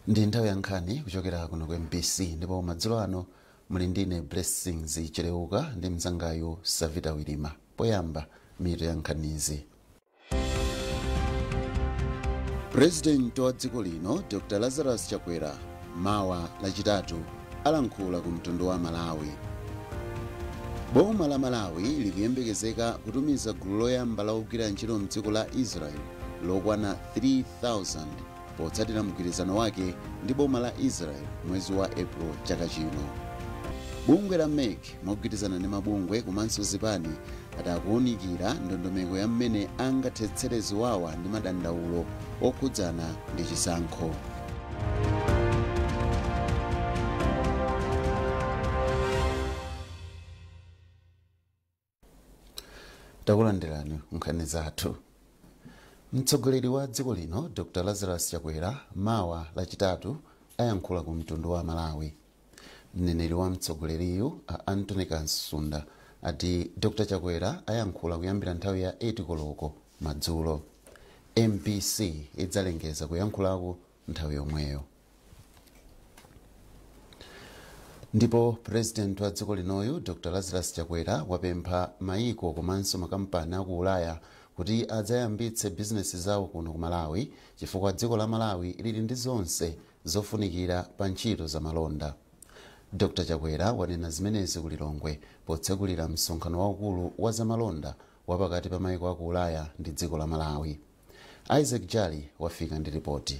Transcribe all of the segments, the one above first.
Ndi nthawi ya nkhani kuchokera kuno ku MBC ndipo madzulo ano muli ndine Blessings Chileuka ndi mzangayo Savita Wilima. Poyamba mitu ya nkhanizi. President wa dziko lino Dr. Lazarus Chakwera mawa lachitatu alankhula ku mtundu wa Malawi. Boma la Malawi likuyembekezeka kutumiza gulu loyamba la ogwira ntchito mdziko la Israel lokwana 3000 potsatira mgwirizano wake ndi boma la Israel mwezi wa April chaka chino. Bungwe la MEC mogwirizana ndi mabungwe komanso zipani adakuunikira ndondomeko ya mmene angathetsere ziwawa ndi madandaulo okhudzana ndi chisankho. Takulandirani nkhani zathu. Mtsogoleri wa dziko lino Dr. Lazarus Chakwera mawa lachitatu ayankhula ku mtundu wa Malawi. Mneneri wa mtsogoleriyu Anthony Kansunda ati Dr. Chakwera ayankhula kuyambira nthawi ya 8 koloko madzulo. MBC idzalengeza kuyankhulako nthawi yomweyo. Ndipo President wa dziko linoyu Dr. Lazarus Chakwera wapempha maiko komanso makampani aku Ulaya kuti adzayambitse bizinesi zawo kuno ku Malawi chifukwa dziko la Malawi lili ndi zonse zofunikira pa ntchito za malonda. Dr. Chakwera wanena zimenezi ku Lilongwe potsekulira msonkhano waukulu wa zamalonda wapakati pa maiko aku Ulaya ndi dziko la Malawi. Isaac Jali wafika ndi ripoti.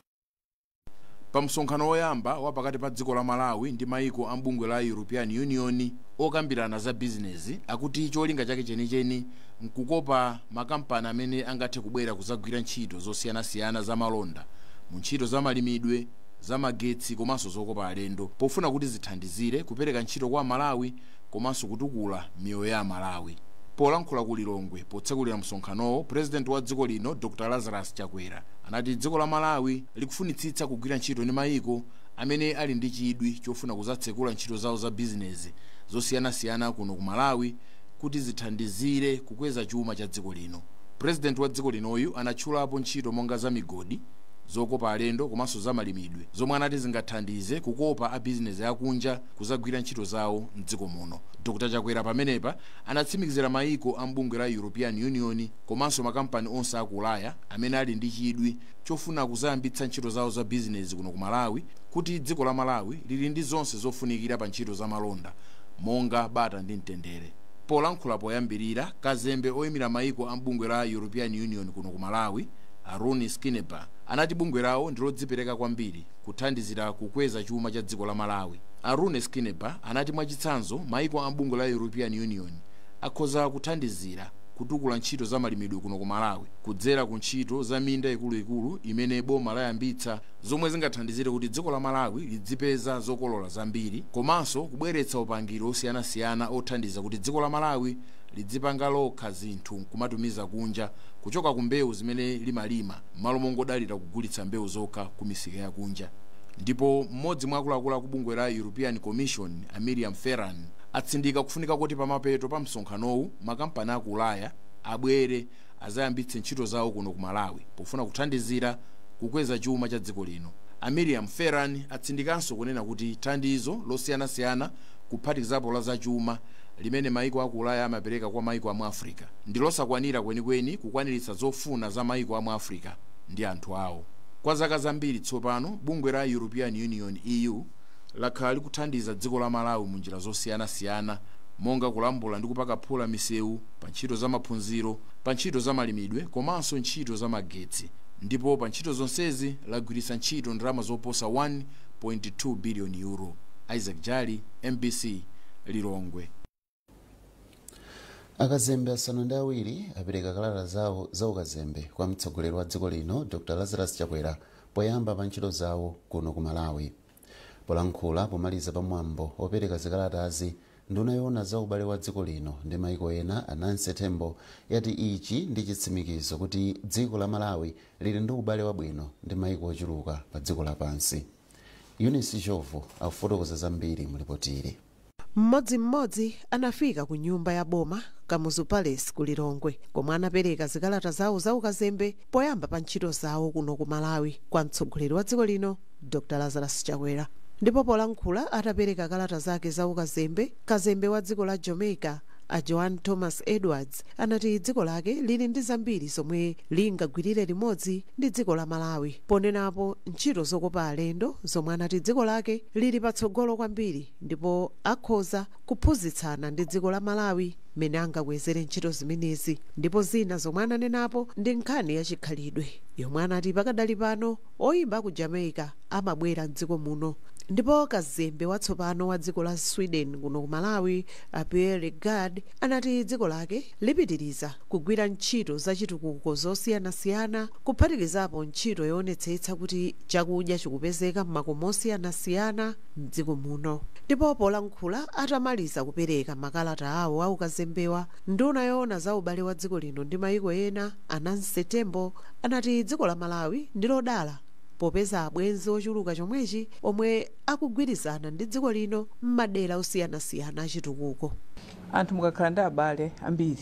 Pa msonkhano woyamba wapakati pa dziko la Malawi ndi maiko a bungwe la European Union okambirana za bizinesi akuti cholinga chake chenicheni nkukopa makampani amene angathe kubwera kuzagwira ntchito zosiyanasiyana za malonda mu ntchito za malimidwe, za magetsi komanso zokopa alendo pofuna kuti zithandizire kupereka ntchito kwa Malawi komanso kutukula miyoyo ya Malawi. Polankhula ku Lilongwe potsekulira msonkhanowo, President wa dziko lino Dr. Lazarus Chakwera anati dziko la Malawi likufunitsitsa kugwira ntchito ndi maiko amene ali ndi chidwi chofuna kuzatsekula ntchito zawo za bizinesi zosiyanasiyana kuno ku Malawi kuti zithandizire kukweza chuma cha dziko lino. President wa dziko linoyu anatchulapo ntchito monga za migodi, zokopa alendo komanso za malimidwe zomwe anati zingathandize kukopa a bizinesi akunja kuzagwira ntchito zawo mdziko muno. Dr. Chakwera pamenepa anatsimikizira maiko a bungwe la European Union komanso makampani onse aku Ulaya amene ali ndi chidwi chofuna kuzayambitsa ntchito zawo za bizinesi kuno ku Malawi kuti dziko la Malawi lili ndi zonse zofunikira pa ntchito za malonda monga bata ndi mtendere. Polankhula poyambirira, kazembe oyimira maiko a bungwe la European Union kuno ku Malawi Arun Skineba anati bungwe lawo ndilodzipereka kwambiri kuthandizira kukweza chuma cha dziko la Malawi. Arun Skineba anati mwachitsanzo maiko a bungwe la European Union akhoza kuthandizira kutukula ntchito za malimidwe kuno ku Malawi kudzera ku ntchito za minda ikuluikulu imene boma layambitsa zomwe zingathandizire kuti dziko la Malawi lidzipeza zokolola zambiri komanso kubweretsa upangiro osiyanasiyana othandiza kuti dziko la Malawi lidzipanga lokha zinthu kumatumiza kunja kuchoka ku mbewu zimene limalima malo mongodalira kugulitsa mbewu zokha ku misika ya kunja. Ndipo mmodzi mwa akuluakulu a bungwe la European Commission Miriam Ferran atsindika kufunika kuti pamapeto pa msonkhanowu makampani aku Ulaya abwere azayambitse ntchito zawo kuno ku Malawi pofuna kuthandizira kukweza chuma cha dziko lino. Miriam Ferran atsindikanso kunena kuti thandizo losiyanasiyana kuphatikizapo la zachuma limene maiko aku Ulaya amapereka kwa maiko amu Africa ndilosakwanira kwenikweni kukwaniritsa zofuna za maiko amu Africa ndi anthu awo. Kwa zaka zambiri tsopano bungwe la European Union EU lakhala likuthandiza dziko la Malawi mu njira zosiyanasiyana monga kulambula ndi kupaka phula misewu, pa ntchito za maphunziro, pa ntchito za malimidwe komanso ntchito za magetsi. Ndipo pa ntchito zonsezi lagwiritsa ntchito ndalama zoposa 1.2 billion euro. Isaac Jali, MBC, Lilongwe. Akazembe asanu ndi awiri apereka kalata zawo za ukazembe kwa mtsogoleri wa dziko lino Dr. Lazarus Chakwera poyamba pa ntchito zawo kuno ku Malawi. Polankhula pomaliza pamwambo opereka zikalatazi, nduna yoona za ubale wa dziko lino ndi maiko ena Anansi Tembo yati ichi ndi chitsimikizo kuti dziko la Malawi lili ndi ubale wabwino ndi maiko ochuluka pa dziko lapansi. Eunice Jovo akufotokoza zambiri mu ripoti. Mmodzi anafika ku nyumba ya boma Kamuzu Palace ku Lilongwe komwe anapereka zikalata zawo za ukazembe poyamba pa ntchito zawo kuno ku Malawi kwa mtsogoleri wa dziko lino dr lazarus chakwera. Ndipo polankhula atapereka kalata zake za ukazembe, kazembe wa dziko la Jamaica a Joan Thomas Edwards anati dziko lake lili ndi zambiri zomwe lingagwirire limodzi ndi dziko la Malawi, ponenapo ntchito zokopa alendo zomwe anati dziko lake lili patsogolo kwambiri ndipo akhoza kuphunzitsana ndi dziko la Malawi mene angakwezere ntchito zimenezi. Ndipo zina zomwe ananenapo ndi nkhani ya chikhalidwe yomwe anati pakadali pano oyimba ku Jamaica amabwera mdziko muno. Ndipo kazembe watsopano wa dziko la Sweden kuno ku Malawi a Pierre Gard anati dziko lake lipitiriza kugwira ntchito za chitukuko zosiyanasiyana kuphatikizapo ntchito yoonetsetsa kuti chakudya chikupezeka m'makomo osiyanasiyana mdziko muno. Ndipo polankhula atamaliza kupereka makalata awo a ukazembewa, nduna yoona za ubale wa dziko lino ndi mayiko ena Anansi Tembo anati dziko la Malawi ndi lodala popeza abwenzi ochuluka chomwechi omwe akugwirizana ndi dziko lino m'madera osiyanasiyana achitukuko. Anthu mukakhala ndi abale ambiri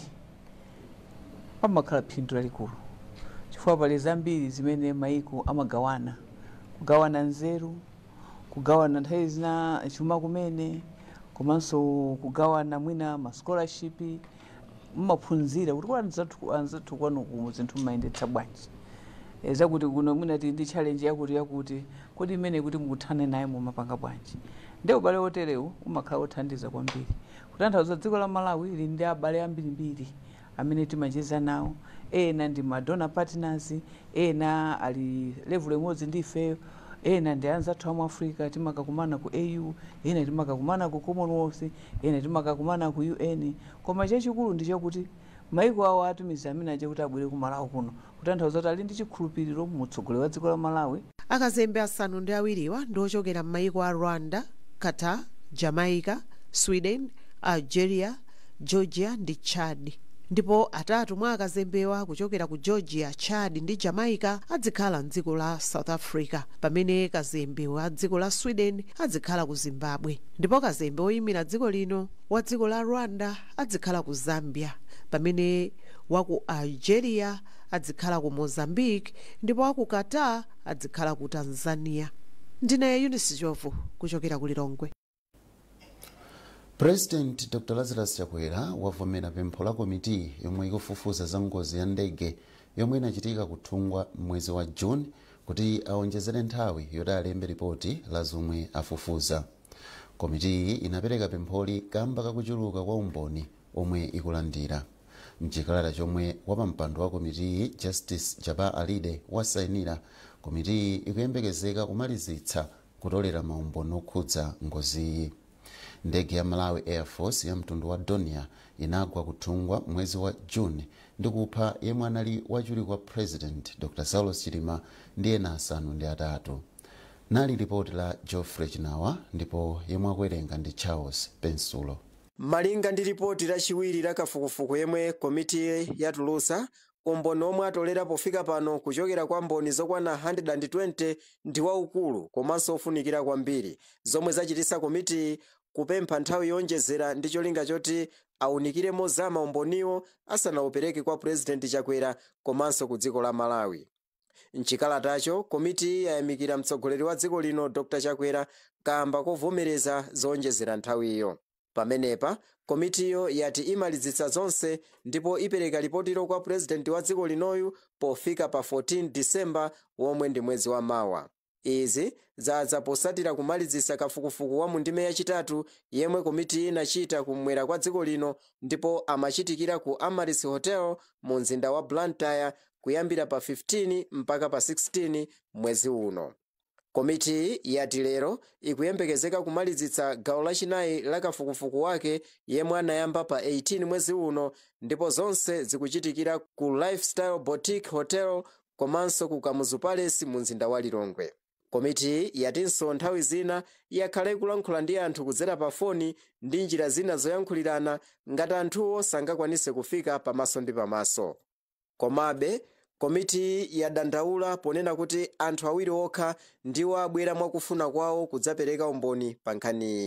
pamakhala phindu lalikulu, chifukwa pali zambiri zimene mayiko amagawana, kugawana nzeru, kugawana nthawi zina chuma kumene, komanso kugawana mwina ma scholarship, mmaphunzira kuti anzathu kwanuku zinthu mmayendetsa bwanji. Zakuti kuno mwina tili ndi challenge yakuti kodi imene kuti mukuthane naye mumapanga bwanji. Ndi ubale woterewu umakhala othandiza kwambiri. Kutanthauza dziko la Malawi lili ndi abale ambirimbiri amene timacheza nawo, ena ndi ma donor partners, ena ali level imodzi ndi ife, ena ndi anzathu amu Africa timakakumana ku AU, ena timakakumana ku Commonwealth, ena timakakumana ku UN. Koma chachikulu ndi chakuti mayiko awo atumiza amene aje kuti abwere ku Malawi kuno, kutanthauza kuti ali ndi chikhulupiriro mutsogoleri wa dziko la Malawi. Akazembe asanu ndi awiriwa ndi ochokera m'mayiko a Rwanda, Qatar, Jamaica, Sweden, Algeria, Georgia ndi Chad. Ndipo atatu mwa akazembewa kuchokera ku Georgia, Chad ndi Jamaica adzikhala mdziko la South Africa, pamene kazembe wa dziko la Sweden adzikhala ku Zimbabwe. Ndipo kazembe oyimira dziko lino wa dziko la Rwanda adzikhala ku Zambia, pamene waku Algeria adzikhala ku Mozambique, ndipo waku Qatar adzikhala ku Tanzania. Ndine Eunice Jovu kuchokera ku Lilongwe. President Dr. Lazarus Chakwera wavomera pempho la komiti yomwe ikufufuza za ngozi ya ndege yomwe inachitika kuthungwa mwezi wa June kuti aonjezere nthawi yoti alembe ripoti la zomwe afufuza. Komiti iyi inapereka pempholi kamba kakuchuluka kwa umboni omwe ikulandira. Mchikalata chomwe wapampando wa komiti iyi Justice Jaba Alide wasayinira, komiti iyi ikuyembekezeka kumalizitsa kutolera maumboni okhudza ngozi iyi. Ndege ya Malawi Air Force ya mtundu wa Dornier inagwa kuthungwa mwezi wa June ndi kupha yemwe anali wachiwiri kwa President Dr. Saulos Chilima ndi ena asanu ndi atatu. Nali ripoti la Geoffrey Chinawa ndipo yemwe akuwerenga ndi Charles Pensulo. Malinga ndi ripoti lachiwiri la kafukufuku yemwe komiti yatulusa, umboni omwe atolera pofika pano kuchokera kwa mboni zokwana 120 ndi waukulu komanso ofunikira kwambiri, zomwe zachitisa komiti kupempha nthawi yonjezera ndi cholinga choti aunikire mozama umboniwo asanaupereke kwa President Chakwera komanso ku dziko la Malawi. Mchikalatacho komiti yayamikira mtsogoleri wa dziko lino Dr. Chakwera kamba kovomereza zonjezera nthawiyo. Pamenepa komitiyo yati imalizitsa zonse ndipo ipereka ripotiro kwa President wa dziko linoyu pofika pa 14 December womwe ndi mwezi wa mawa. Izi zadza posatira kumalizitsa kafukufuku wa mundime yachitatu yemwe komiti inachita kumwera kwa dziko lino ndipo amachitikira ku Amaris Hotel mu mzinda wa Blantyre kuyambira pa 15 mpaka pa 16 mwezi uno. Komiti yati lero ikuyembekezeka kumalizitsa gawo lachinayi la kafukufuku wake yemwe anayamba pa 18 mwezi uno, ndipo zonse zikuchitikira ku Lifestyle Boutique Hotel komanso ku Kamuzu Palace mu mzinda wa Lilongwe. Komiti yatinso nthawi zina yakhala ikulankhula ndi anthu kudzera pa foni ndi njira zina zoyankhulirana ngati anthuwo sangakwanise kufika pamaso ndi pamaso. Komabe komiti yadandaula ponena kuti anthu awiri okha ndiwo abwera mwakufuna kwawo kudzapereka umboni pa nkhaniyi.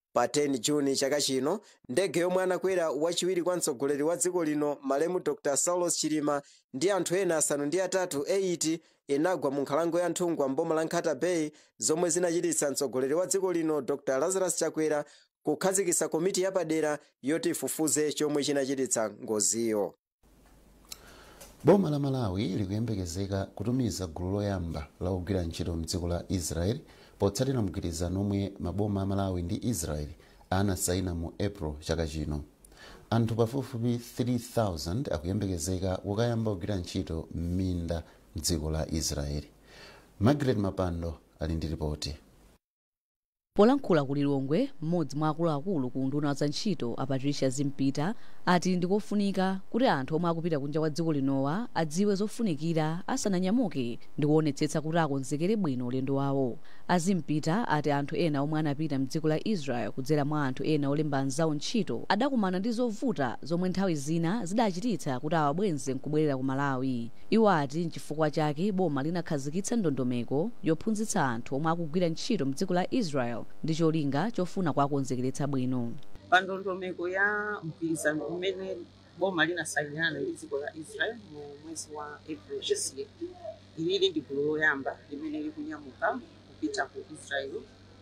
pa 10 Juni chaka chino. Ndege yomwe anakwera wachiwiri kwa mtsogoleri wa dziko lino malemu Dr. Saulos Chilima ndi anthu ena asanu ndi atatu 8 inagwa mu nkhalango ya Nthungwa mboma la Nkhata Bay, zomwe zinachititsa mtsogoleri wa dziko lino Dr. Lazarus Chakwera kukhazikitsa komiti yapadera yoti ifufuze chomwe chinachititsa ngoziyo. Boma la Malawi likuyembekezeka kutumiza gulu loyamba la ogwira ntchito mdziko la Israel potsatira mgwirizano omwe maboma a Malawi ndi Israel anasaina mu April chaka chino. Anthu pafupifupi 3,000 akuyembekezeka kukayamba kugwira ntchito m'minda mdziko la Israel. Margaret Mapando ali ndi ripoti. Polankhula ku Lilongwe, mmodzi mwa akuluakulu ku nduna za ntchito a Patricia Zimpita ati ndikofunika kuti anthu omwe akupita kunja kwa dziko linowa adziwe zofunikira asananyamuke ndi kuonetsetsa kuti akonzekere bwino ulendo wawo. Azimpita ati anthu ena omwe anapita mdziko la Israel kudzera mwa anthu ena olemba anzawo ntchito adakumana ndi zovuta zomwe nthawi zina zidachititsa kuti awabwenze nkubwerera ku Malawi. Iwo ati nchifukwa chake boma linakhazikitsa ndondomeko yophunzitsa anthu omwe akugwira ntchito mdziko la Israel ndi cholinga chofuna kuwakonzekeretsa bwino. Pa ndondomeko ya mgwirizano umene boma linasayinirana ndi dziko la Israel mu mwezi wa April chisiye, ilili ndi gulu loyamba limene likunyamuka kupita ku Israel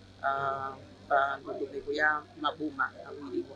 pa ndondomeko ya maboma awiriwo.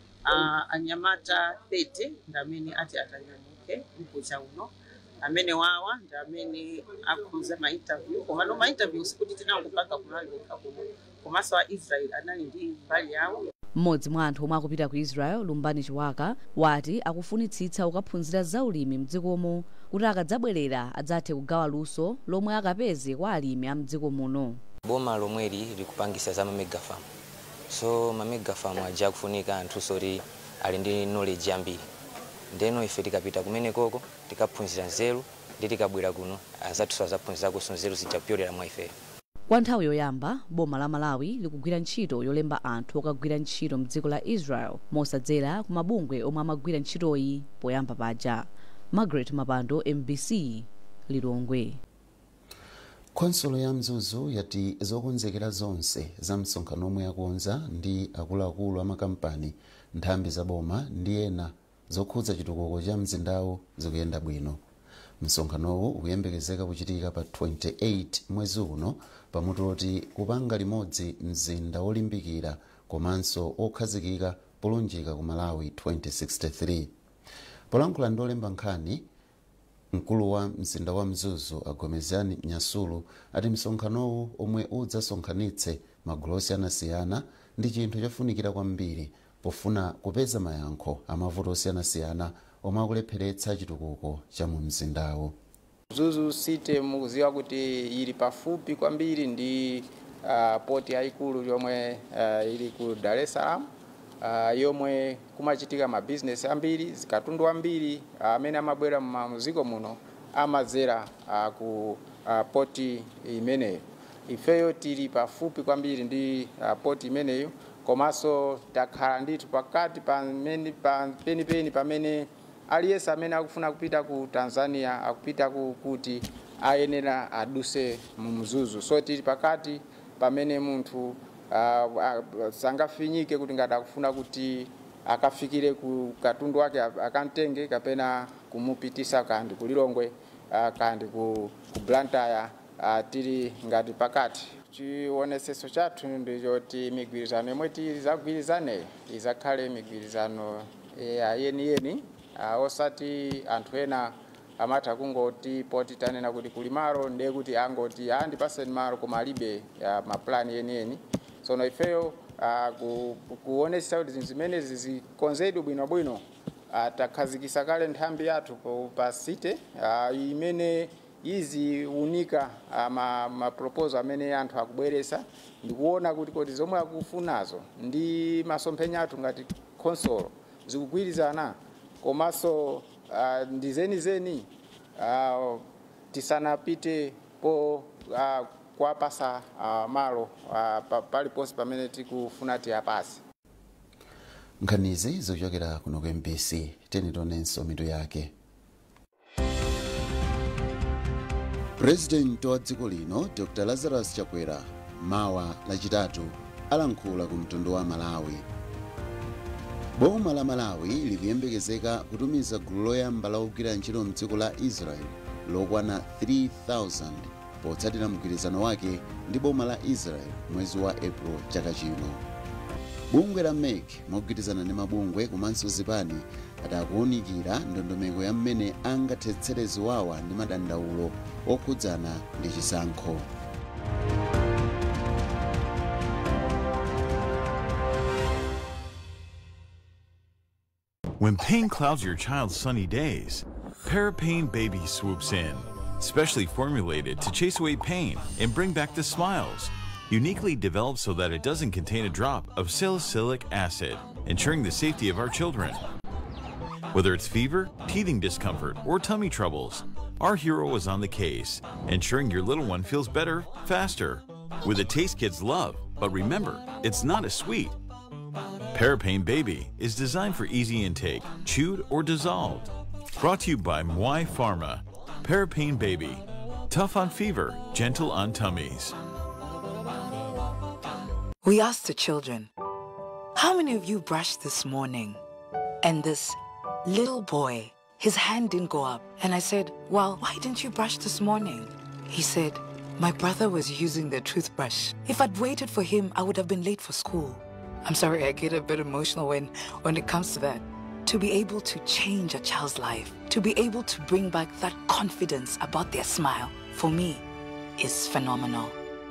Anyamata 30 ndi amene ati atanyamuke mkucha uno, amene wawa ndi amene akhuza ma interview, koma no ma interview sikuti tinangopanga kunali kuno, komanso a Israel anali ndi mbali yawo. Mmodzi mwa anthu omwe akupita ku Israel, Lumbani Chiwaka, wati akufunitsitsa ukaphunzira zaulimi mdzikomo kuti akadzabwerera adzathe kugawa luso lomwe akapeze kwa alimi a mdziko muno. Boma lomweli likupangisa za mamegafarm, so mamegafarm aja kufunika anthu sori ali ndi knowledge yambiri. Ndeno ife tikapita kumene koko tikaphunzira nzeru ndi tikabwera kuno azathu azaphunzira kuso nzeru zichapyolera mwa ife. Kwa nthawi yoyamba, boma la Malawi likugwira ntchito yolemba anthu okagwira ntchito mdziko la Israel mosadzera ku mabungwe omwe amagwira ntchitoyi poyamba paja. Margaret Mapando, MBC, Lilongwe. Konsolo ya Mzuzu yati zokonzekera zonse za msonkhano omwe yakonza ndi akuluakulu amakampani, nthambi za boma ndi ena zokhudza chitukuko cha mzindawo zikuyenda bwino. Msonkhanowu ukuyembekezeka kuchitika pa 28 mwezi uno pamutu oti kupanga limodzi mzinda wolimbikira komanso okhazikika polunjika ku Malawi 2063. Polankhula ndi olemba nkhani, mkulu wa mzinda wa Mzuzu Agomezani Nyasulu ati msonkhanowu omwe udzasonkhanitse magulu osiyanasiyana ndi chinthu chofunikira kwambiri pofuna kupeza mayankho amavuto osiyanasiyana omwe akulepheretsa chitukuko cha mu mzindawo. Mzuzu City mukuziwa kuti ili pafupi kwambiri ndi poti yaikulu yomwe ili ku Dar es Salaam, yomwe kumachitika ma business ambiri, zikatundu ambiri amene amabwera muziko muno amazera ku poti imeneyo. Ifeyo tili pafupi kwambiri ndi poti imeneyo, komanso takhala ndithu pakati peni pamene aliyesa amene akufuna kupita ku Tanzania akupita kuti ayenera aduse mu Mzuzu. So tili pakati pamene munthu sangafinyike kuti ngati akufuna kuti akafikire ku katundu wake akantenge kapena kumupitisa kandi ku Lilongwe kandi ku Blantyre, tili ngati pakati. Chioneseso chathu ndichoti migwirizano yomwe tizagwirizane izakhale migwirizano yeni osati anthu ena amatha kungoti poti tanena kuti kuli malo ndiye kuti angoti andipaseni malo koma alibe maplani yeni. Sono ifeyo kuonesa kuti zinthu zimene zikonzedwe bwinobwino takhazikisa kale nthambi yathu pa city imene izi unika ma proposal amene anthu akubweresa ndikuona kuti kodi zomwe akufunazo ndi masomphenya athu ngati konsolo zikugwirizana, komanso ndi zenizeni tisanapite po kwapasa malo paliponse pamene tikufuna tiyapase. Nkhanizi zochokera kuno ku MBC, tenitonenso mitu yake. President wa dziko lino Dr. Lazarus Chakwera mawa lachitatu alankhula ku mtundu wa Malawi. Boma la Malawi likuyembekezeka kutumiza gulu loyamba la ogwira ntchito mdziko la Israel lokwana 3,000 potsatira mgwirizano wake ndi boma la Israel mwezi wa April chaka chino. Bungwe la MEC mogwirizana ndi mabungwe komanso zipani adakuwunikira ndondomeko ya mmene angathetsere ziwawa ndi madandaulo okhudzana ndi chisankho. When pain clouds your child's sunny days, Parapain Baby swoops in, specially formulated to chase away pain and bring back the smiles. Uniquely developed so that it doesn't contain a drop of salicylic acid, ensuring the safety of our children. Whether it's fever, teething discomfort, or tummy troubles, our hero is on the case, ensuring your little one feels better, faster, with a taste kids love. But remember, it's not a sweet. Parapain Baby is designed for easy intake, chewed or dissolved. Brought to you by Mwai Pharma. Parapain Baby. Tough on fever, gentle on tummies. We asked the children, how many of you brushed this morning? And this little boy, his hand didn't go up. And I said, well, why didn't you brush this morning? He said, my brother was using the toothbrush. If I'd waited for him, I would have been late for school. I'm sorry, I get a bit emotional when it comes to that. To be able to change a child's life, to be able to bring back that confidence about their smile, for me, is phenomenal.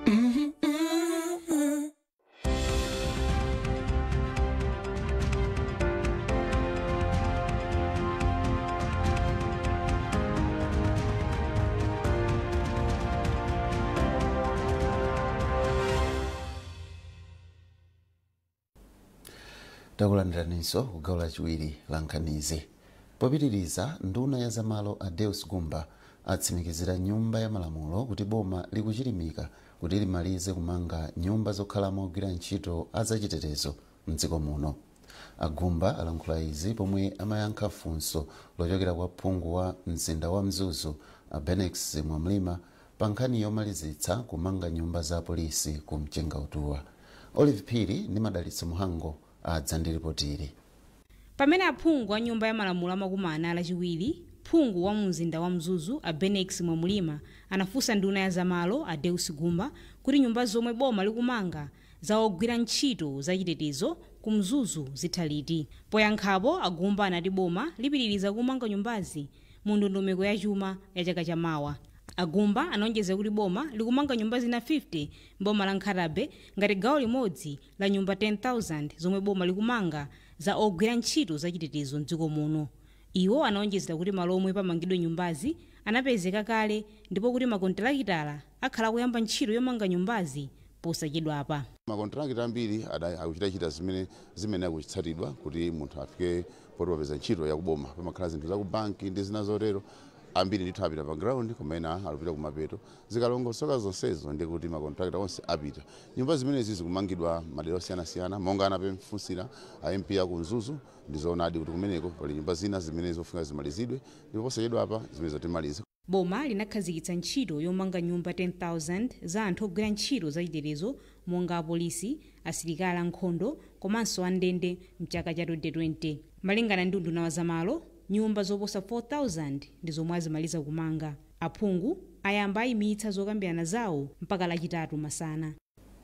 Takulandiraniso kugawo lachiwiri la nkhanizi. Popitiriza, nduna ya zamalo Adeus Gumba atsimikizira nyumba ya malamulo kuti boma likuchilimika kuti limalize kumanga nyumba zokhalamo ogwira ntchito azachitetezo mdziko muno. Agumba alankhula izi pomwe amayankha funso lochokera kwa phungu wa mzinda wa Mzuzu Benex Mwamlima pa nkhani yomalizitsa kumanga nyumba za polisi ku Mchenga Utuwa. Olive Phiri ndi Madalitso Muhango adzandiripotiri. Pamene aphungu wa nyumba ya malamulo amakumana lachiwiri, phungu wa mzinda wa Mzuzu Benex Mwamlima anafunsa nduna ya zamalo Adeus Gumba kuti nyumba zomwe boma likumanga za ogwira ntchito zachitetezo ku Mzuzu zitha liti. Poyankhapo Agumba anati boma lipitiriza kumanga nyumbazi mu ndondomeko ya chuma ya chaka chamawa. Agumba anonjeza kuti boma likumanga nyumba zina 50 boma la Nkhatabe ngati gawo limodzi la nyumba 10,000 zomwe boma likumanga za ogwira ntchito zachitetezo mdziko muno. Iwo anaonjeza kuti malo omwe pamangidwe nyumbazi anapezeka kale ndipo kuti makontrakitala akhala kuyamba ntchito yomanga nyumbazi posachedwapa. Makontrakita ambiri akuchitachita zimene akuchitsatidwa kuti munthu afike poti wapeza ntchito yakuboma. Pamakhala zinthu za ku banki ndi zina zotero ambiri ndithu apita pa ground kumena alupita kumapeto. Zikalongosoka zonsezo ndi kuti makontrakita onse apita. Nyumba zimenezi zikumangidwa madera osiyanasiyana monga anapemfunsira MP ya ku Mzuzu ndizoonadi kuti kumeneko pali nyumba zina zimene zofuna zimalizidwe ndipo posachedwa apa zimene zotimaliza. Boma linakhazikitsa ntchito yomanga nyumba 10,000 za anthu ogwira ntchito zachitetezo monga apolisi, asilikali ankhondo komanso andende mchaka cha 2020. Malingana ndi nduna wa zamalo, nyumba zoposa 4,000 ndi zomwe azimaliza kumanga. Aphungu ayamba ayimitsa zokambirana zawo mpaka lachitatu masana.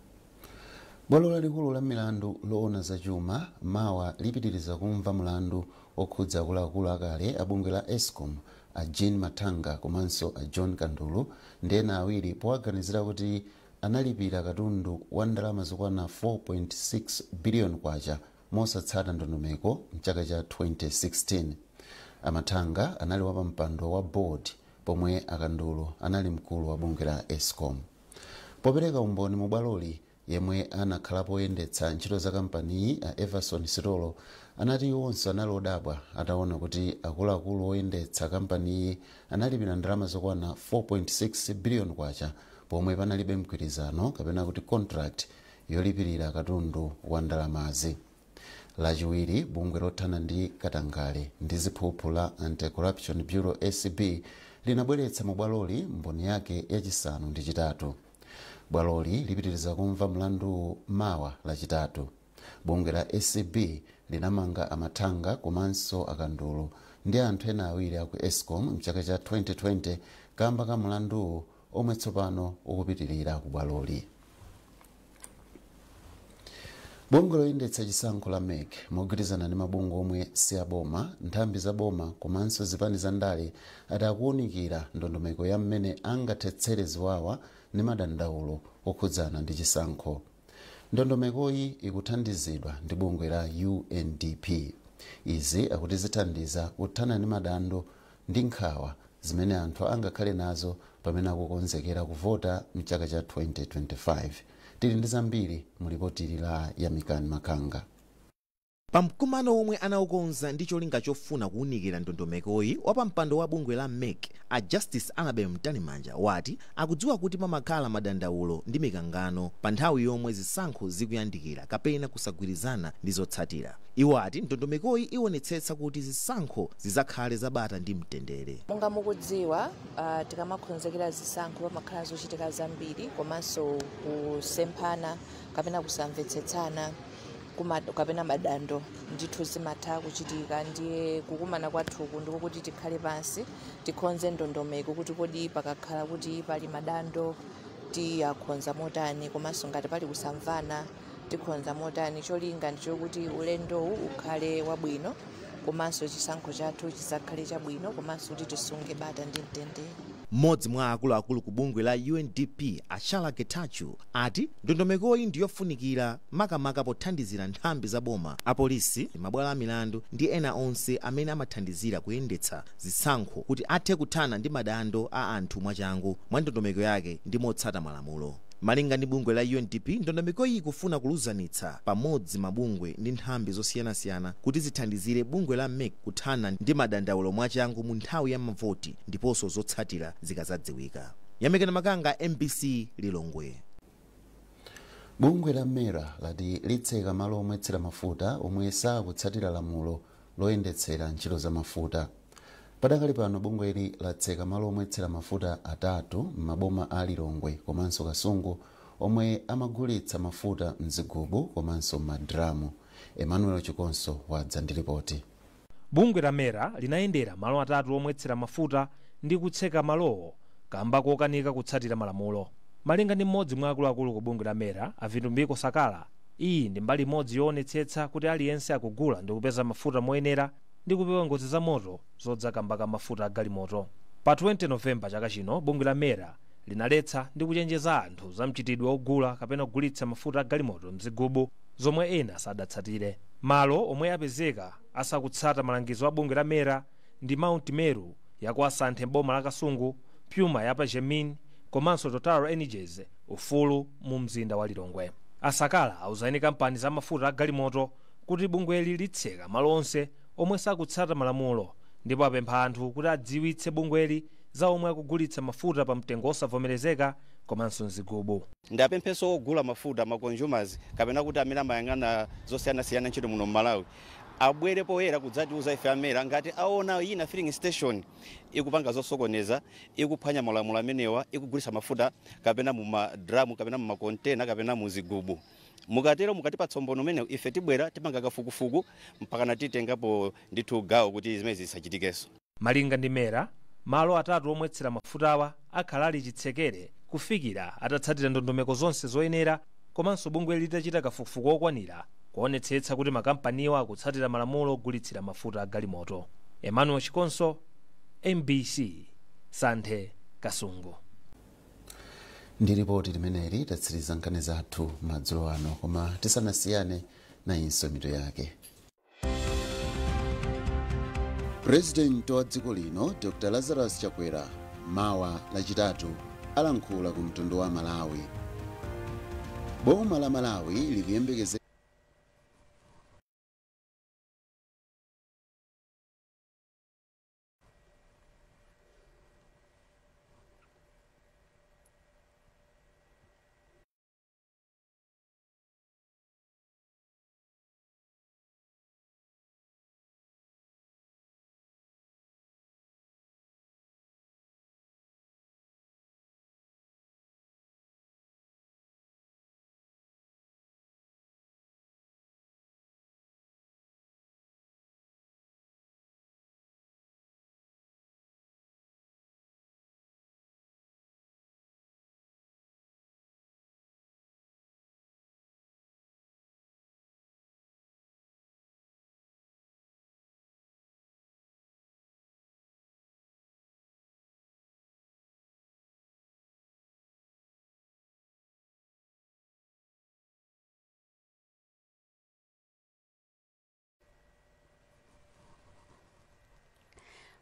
Bwalo lalikulu la milandu loona za chuma mawa lipitiriza kumva mlandu okhudza akuluakulu akale a bungwe la Eskom a Jean Matanga komanso a John Kandulu ndi ena awiri powaganizira kuti analipira katundu wa ndalama zokwana 4.6 billion kwacha mosatsata ndondomeko mchaka cha 2016. Amatanga anali wa pampando wa board pomwe Akandulu anali mkulu wa bungwe la Eskom. Popereka umboni mu bwaloli yemwe anakhalapo oyendetsa ntchito za kampani a Everson Sitolo anati onse anali odabwa ataona kuti akuluakulu oyendetsa kampani analipira ndalama zokwana 4.6 billion kwacha pomwe panalibe mgwirizano kapena kuti contract yolipirira katundu wa ndalamazi. Lachiwiri, bungwe lothana ndi katangale ndi ziphuphu la Anti-Corruption Bureau ACB linabweretsa mu bwaloli mboni yake yachisanu ndi chitatu. bwaloli lipitiriza kumva mlandu mawa lachitatu. Bungwe la SCB linamanga amathanga komanso akandulu ndi anthu ena awiri aku Eskom mchaka cha 2020 kamba ka mlandu omwe tsopano ukupitirira ku bwaloli. Bungwe loyendetsa chisankho la MEC mogwirizana ndi mabungwe omwe si aboma, nthambi za boma komanso zipani za ndale akuwunikira ndondomeko ya mmene angathetsere ziwawa ndi madandaulo okhudzana ndi chisankho. Ndondomekoyi ikuthandizidwa ndi bungwe la UNDP. Izi akuti zithandiza kuthana ndi madando ndi nkhawa zimene anthu angakhale nazo pamene akukonzekera kuvota mchaka cha 2025. Tili ndi zambiri mu ripoti la Yamikani Makanga. Pamkumano omwe anaukonza ndi cholinga chofuna kuwunikira ndondomekoyi wapampando wa bungwe la MEC a Justice Annabel Mtalimanja wati akudziwa kuti pamakhala madandaulo ndi mikangano pa nthawi yomwe zisankho zikuyandikira kapena kusagwirizana ndi zotsatira. Iwo ati ndondomekoyi iwonetsetsa kuti zisankho zizakhale zabata ndi mtendere. Monga mukudziwa tikamakonzekera zisankho pamakhala zochitika zambiri komanso kusemphana kapena kusamvetsetsana kapena madando ndithu zimatha kuchitika. Ndiye kukumana kwathuku ndiko kuti tikhale pansi tikonze ndondomeko kuti kodi pakakhala kuti pali madando tiyakonza motani komanso ngati pali kusamvana tikonza motani. Cholinga ndicho kuti ulendowu ukhale wabwino komanso chisankho chathu chisakhale chabwino komanso kuti tisunge bata ndi mtendere. Mmodzi mwa akuluakulu ku bungwe la UNDP Achala Getachew ati ndondomekoyi ndiyofunikira makamaka pothandizira nthambi za boma, apolisi, mabwalo a milandu ndi ena onse amene amathandizira kuyendetsa zisankho kuti athe kuthana ndi madando a anthu mwachangu mwa ndondomeko yake ndi motsata malamulo. Malinga ndi bungwe la UNDP, ndondomekoyi ikufuna kuluzanitsa pamodzi mabungwe ndi nthambi zosiyanasiyana kuti zithandizire bungwe la MEC kuthana ndi madandaulo mwachangu mu nthawi ya mavoti ndiponso zotsatira zikazadziwika. Yamikani Makanga, MBC Lilongwe. Bungwe la MERA lati litseka malo omwetsera mafuta omwe sakutsatira lamulo loyendetsera ntchito za mafuta. Padakali pano bungweli latseka malo omwetsera mafuta atatu m'maboma a Lilongwe komanso Kasungu omwe amagulitsa mafuta mzigubu komanso madramu. Emmanuel Chikonso wadza ndi ripoti. Bungwe la MERA linayendera malo atatu omwetsera mafuta ndi kutseka malowo kamba kokanika kutsatira malamulo. Malinga ndi mmodzi mwa akuluakulu ku bungwe la MERA Avitumbiko Sakala, iyi ndi mbali imodzi yoonetsetsa kuti aliyense akugula ndi kupeza mafuta moyenera ndi kupewa ngozi za moto zodzakambaka mafuta a galimoto. Pa 20 Novemba chaka chino bungwe la MERA linaletsa ndi kuchenjeza anthu za mchitidwe ogula kapena kugulitsa mafuta a galimoto mzigubu zomwe ena sadatsatire. Malo omwe apezeka asakutsata malangizo a bungwe la MERA ndi Mount Meru yaku Asanthe boma la Kasungu, Puma yapa Jemin komanso Total Energies ufulu mu mzinda wa Lilongwe. Asakala auzani kampani za mafuta a galimoto kuti bungweli litseka malo onse omwe sakutsata malamulo ndipo apempha anthu kuti adziwitse bungweli za omwe akugulitsa mafuta pa mtengo osavomerezeka komanso mzigubu. Ndapempheso ogula mafuta consumers kapena kuti amene amayang'ana zosiyanasiyana ntchito muno m'Malawi abwere poyera kudzatiuza ife amera ngati aona ina filling station ikupanga zosokoneza, ikuphwanya malamulo amenewa, ikugulitsa mafuta kapena mu madramu kapena mu makontena kapena mu zigubu. Mukatero mukatipa tsombono mene ife tibwera tipanga kafukufuku mpaka natitengapo ndithu gawo kuti zimezi zisachitikeso. Malinga ndi MERA, malo atatu omwetsera mafutawa akhala ali chitsekere kufikira atatsatira ndondomeko zonse zoyenera komanso bungwe litachita kafukufuku okwanira kuonetsetsa kuti makampaniwa akutsatira malamulo ogulitsira mafuta a galimoto. Emmanuel Chikonso, MBC Santhe, Kasungu. Ndi ripoti limeneli tatsiriza nkhani zathu madzulo ano, koma tisanasiyane nayinso mitu yake. President wa dziko lino Dr. Lazarus Chakwera mawa lachitatu alankhula ku mtundu wa Malawi. Boma la Malawi likuyembekeza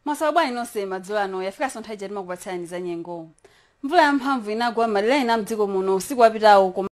Mwasabwani nonse madzulo ano yafika sonthawi jati makupatsani za nyengo. Mvula yamphamvu inagwa m'madera ena a mdziko muno usiku wapitawo.